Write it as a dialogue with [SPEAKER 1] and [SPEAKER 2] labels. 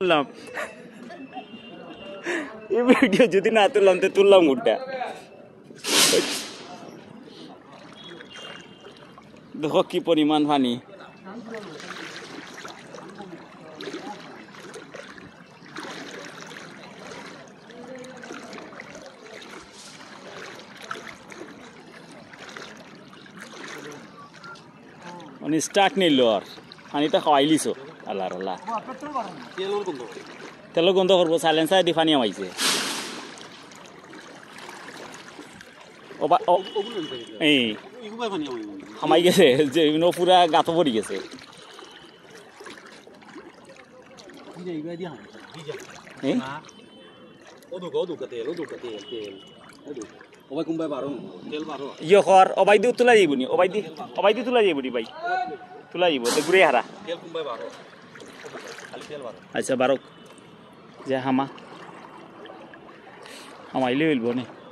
[SPEAKER 1] তুললাম এই ভিডিও যদি না তুললাম তো তুললাম উঠটা দেখো কি পরিমাণ পানি মানে স্টার্ট নিল আর পানিটা খাওয়াইলিছো আল্লাহ আল্লাহ তেলের গন্ধ করবো সাইলেন্সার দি পানি আমাইছে এই হামাই গেছে যে পুরা গাতো পড়ি গেছে ইয়ে কর অবাই দি তোলা যাইব নি অবাই দি তোলা যাইব নি ভাই তোলা যাইব ঘুরে হারা আচ্ছা বারক যে হামাইলে হইব নে